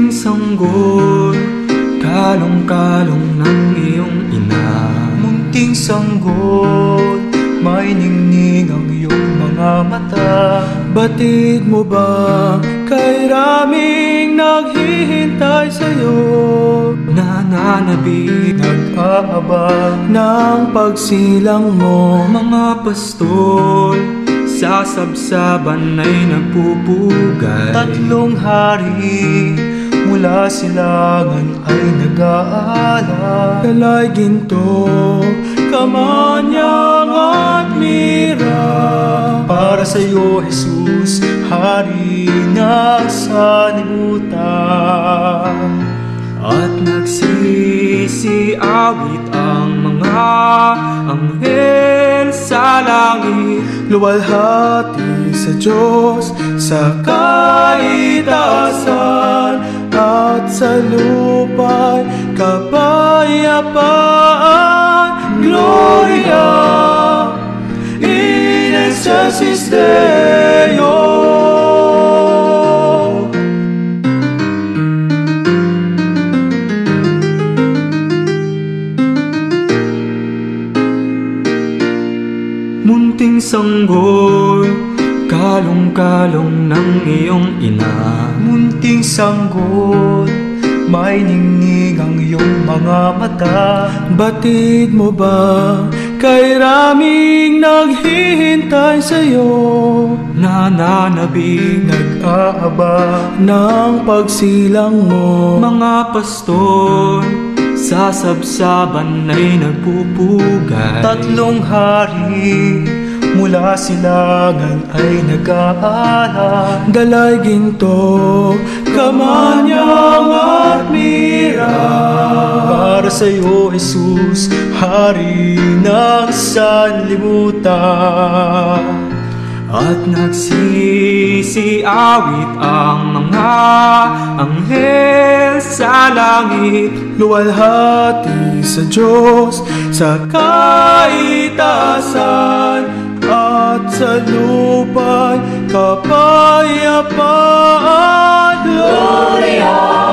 Munting sanggol, kalong-kalong ng iyong ina. Munting sanggol, may ningning ang iyong mga mata. Batid mo ba kay raming naghihintay sa'yo? Nananabik, nag-aabang ng pagsilang mo. Mga pastol sa sabsaban ay nagpupugay. 3 hari mula silangan ay nag-aalay. Kalay, ginto, kamanyang at mira. Para sa'yo, Jesus, hari na sanlibutan. At nagsisiawit ang mga anghel sa langit. Luwalhati sa Diyos sa kaitaasan, at sa lupa'y kapayapaan. Gloria in excelsis Deo. Munting sanggol, kalong-kalong ng iyong ina. Munting sanggol, may ningning ang iyong mga mata. Batid mo ba kay raming naghihintay sa'yo? Nananabik, nag-aabang ng pagsilang mo. Mga pastol sa sabsaban ay nagpupugay. 3 hari mula silangan ay nag-aalay. Dalay, ginto, kamanyang at mira. Para sa'yo, Jesus, hari ng sanlibutan. At nagsisiawit ang mga anghel sa langit. Luwalhati sa Diyos sa kaitaasan, at sa lupa'y kapayapaan. Gloria